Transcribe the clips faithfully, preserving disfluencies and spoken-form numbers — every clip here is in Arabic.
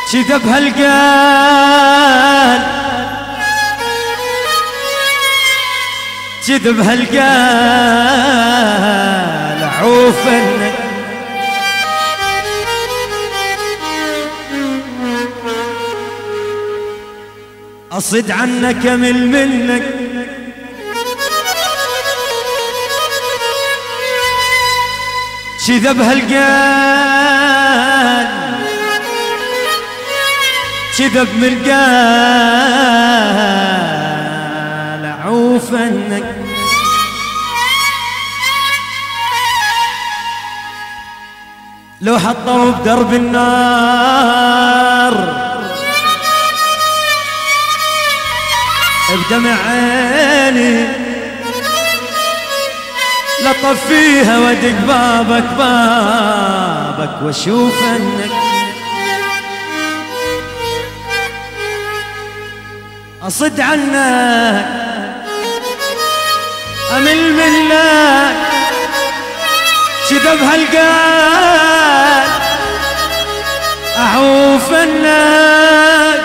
كذا بهالقال كذا بهالقال عوفنك أصد عنك أمل منك كذا بهالقال كذا بملقال عوفنك لو حطوا بدرب النار بدمع عيني لطفيها وادق بابك بابك واشوف انك اصد عنك امل منك كذا بهالقال اعوف انك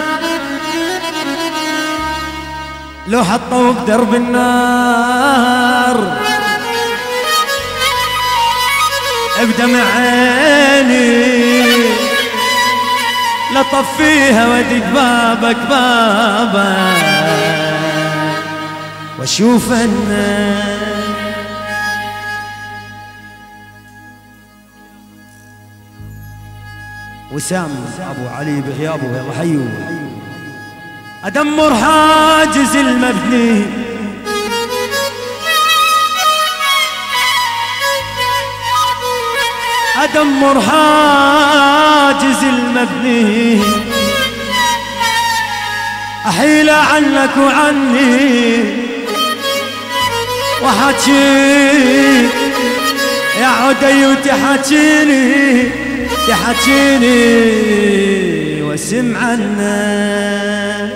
لو حطوا بدرب النار بدمع عيني لطفيها وادق بابك بابك واشوف انك وسام ابو علي بغيابه يلا حيو ادمر حاجز المبني ادمر حاجز المبني احيل عنك وعني وحكي يا عدي وتحكيني تحكيني واسمع عنك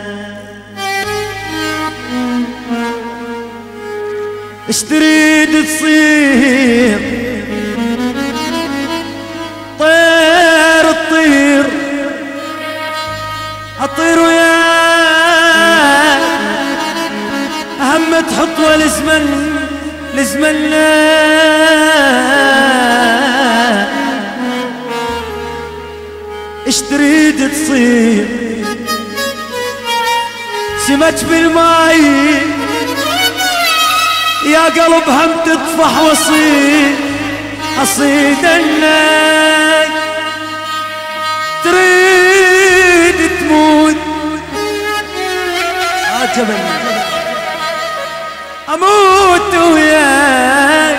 اش تريد تصير طير الطير اطير وياك اهم تحط والزمن لزمنا اش تريد تصير سمك بالماي يا قلب هم تطفح وصيد اصيد انك تريد تموت عجبني اموت وياك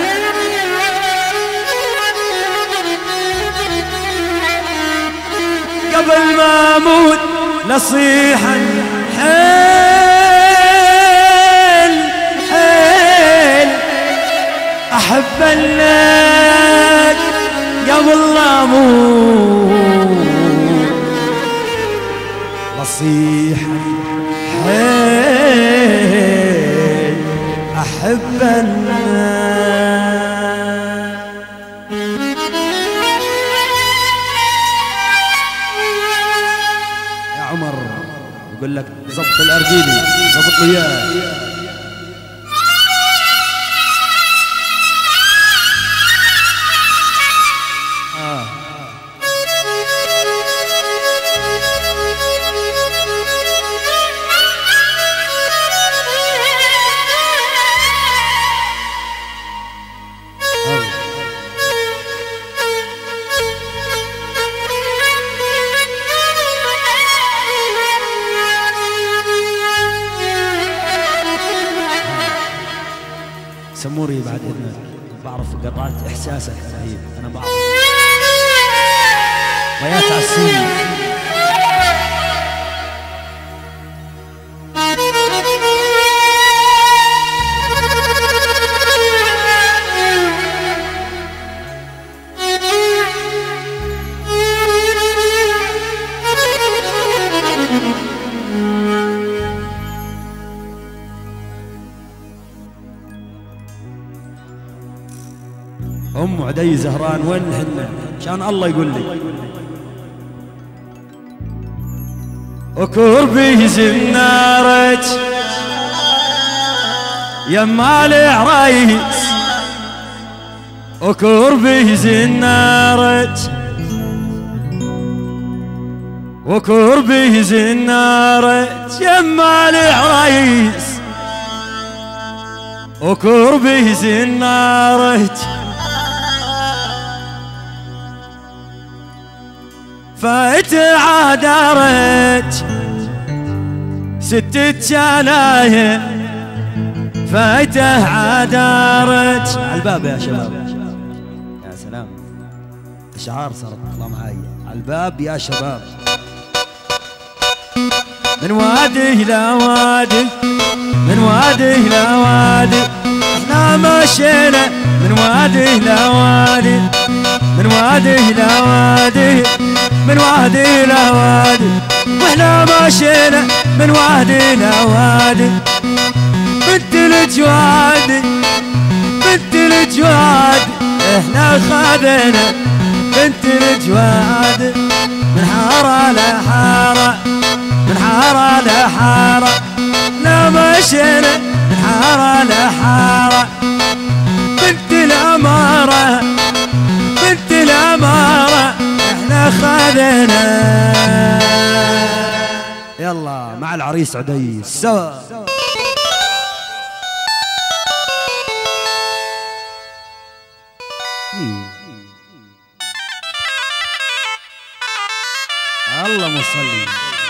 قبل ما اموت نصيحة حيل حيل احب لك قبل لا اموت نصيحة حيل احب لك يقول لك ضبط الأرجيلي ضبط لي اياه آه. سموري بعد إذنك بعرف قطعت إحساسك رهيب أنا بعرف ويا تعسيني أم عدي زهران وين هن؟ كان الله يقول لي وكربي زنارج يما العرايس وكربي زنارج وكربي زنارج يما العرايس وكربي زنارج فايت عدارج ستة شلاية فايته عدارج على الباب يا شباب. يا سلام اشعار صارت تطلع معي على الباب يا شباب. من وادي الى وادي من وادي الى وادي احنا مشينا من وادي الى وادي من وادي الى وادي من وادي الى وادي واحنا مشينا من وادي الى وادي بنت الجواد بنت الجواد احنا خذنا بنت الجواد من حارة لحارة من حارة لحارة لا مشينا من حارة لحارة بنت الأمارة بنت الأمارة احنا خذنا. يلا مع العريس عديس سوا. اللهم صل.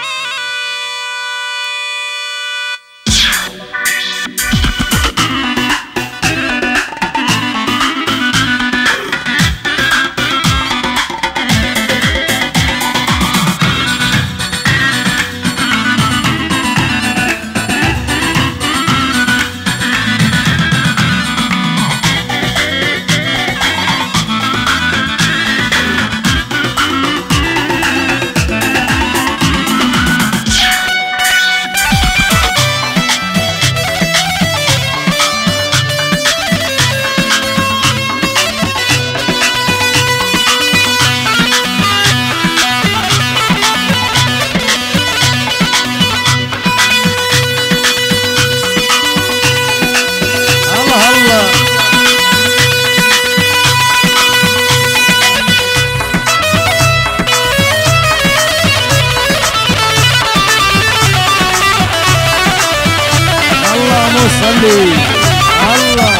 الله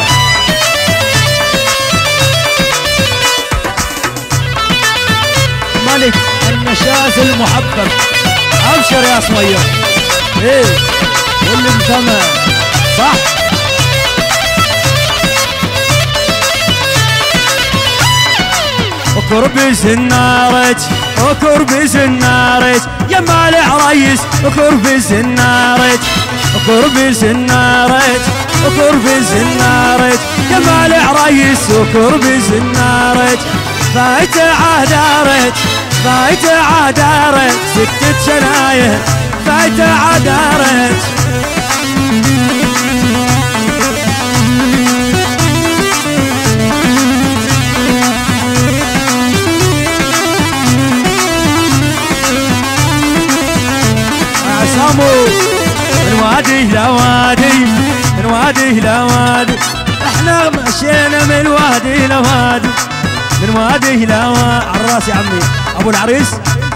ملك النشاز المحبب ابشر يا صوير. ايه واللي انتمى صح. وكربي زنارج وكربي زنارج يما العرايس وكربي زنارج وكربي زنارج وكربي زنارج يما العرايس وكربي زنارج فايت عدارج فايت عدارج ستة شناير فايت عدارج عصامو من وادي الى وادي من وادي الى وادي احنا مشينا من وادي الى وادي من وادي الى وادي. على الراس يا عمي ابو العريس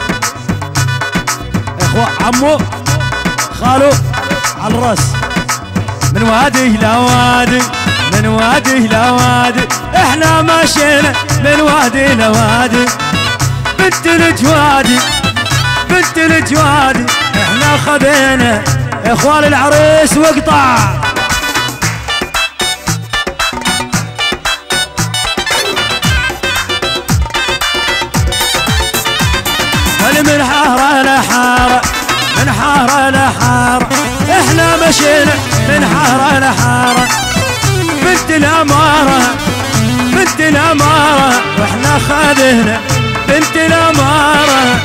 اخوة عمو خالو على الراس. من وادي الى وادي من وادي الى وادي احنا مشينا من وادي الى وادي بنت الجوادي بنت الجوادي احنا خذينا اخوان العريس واقطع. من حارة لحارة من حارة لحارة احنا مشينا من حارة لحارة بنت الأمارة بنت الأمارة واحنا خذنا بنت الأمارة.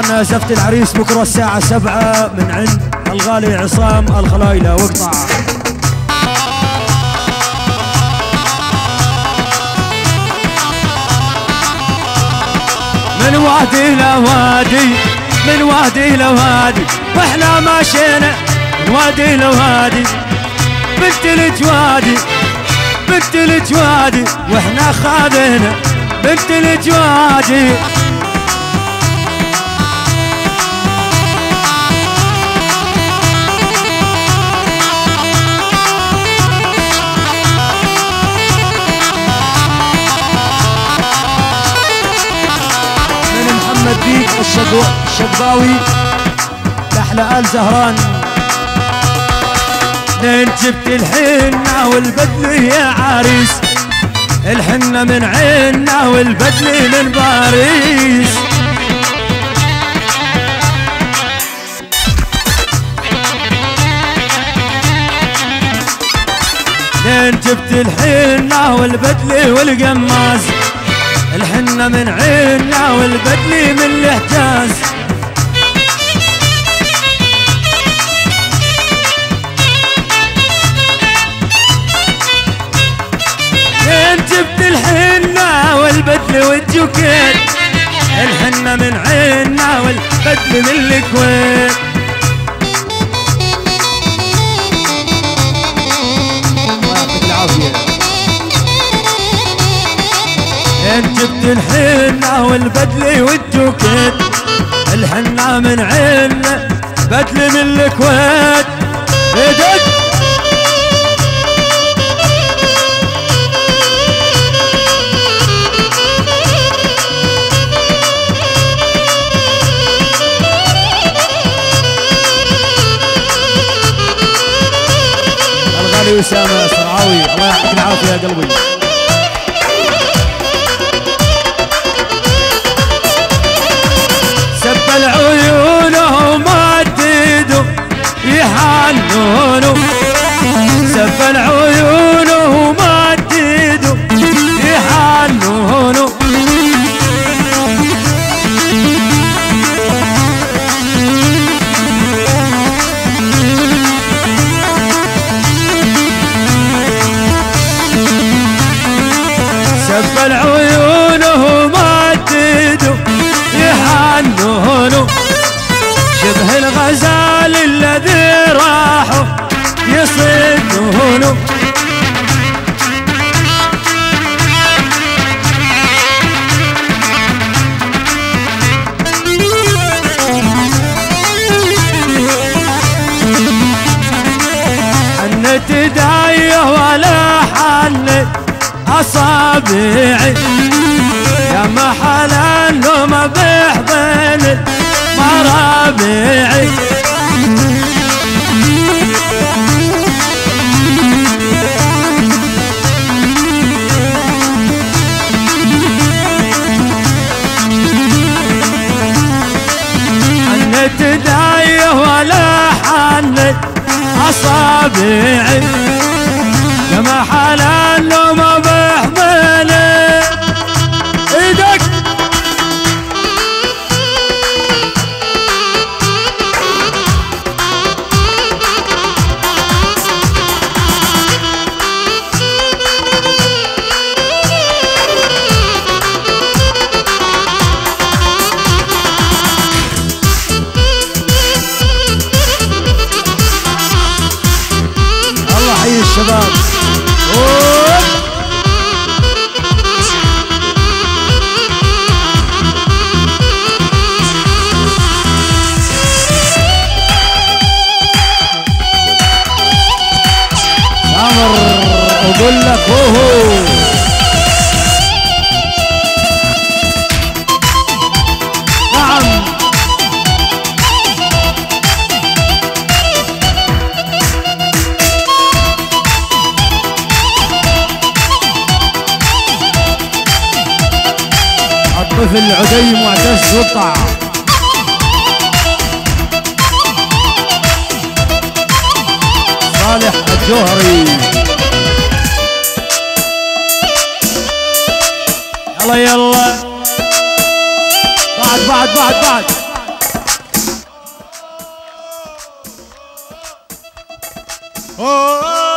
اخواننا زفت العريس بكره الساعة سبعة من عند الغالي عصام الخلايلة واقطع. من وادي لوادي من وادي لوادي واحنا ماشينا من وادي لوادي بنت الجوادي بنت الجوادي واحنا خاذنا بنت الجوادي. محمد بيك الشقباوي لأحلى آل زهران. لين جبت الحنة والبدل يا عريس الحنة من عنا والبدل من باريس. لين جبت الحنة والبدل والقماز الحنة من عنا والبدل من الحجاز. لين جبت الحنة والبدل والجوكيت الحنة من عنا والبدل من الكويت. الله يعطيك العافية. لين جبت الحنة والبدل والجوكيت الحنة من عنا بدل من الكويت. ايدك الغالي أسامة الصرعاوي الله يعطيك العافية يا قلبي. العيون وما تدو يحنونو سف العيون وما تدو يحنونو. سف العيون وما تدو يحنونو شبه الغزال الذي راحوا يصيدونه. حنت دايه ولا حنت اصابعي يا محل النوم بحضن مرابعي. حنت دايه ولا حنت اصابعي يا محل النوم بحضني. ايدك الشباب. عمر اقول لك هو نعم. الطفل عدي معتز وقطع. صالح الجوهري يلا يلا بعد بعد بعد بعد أوه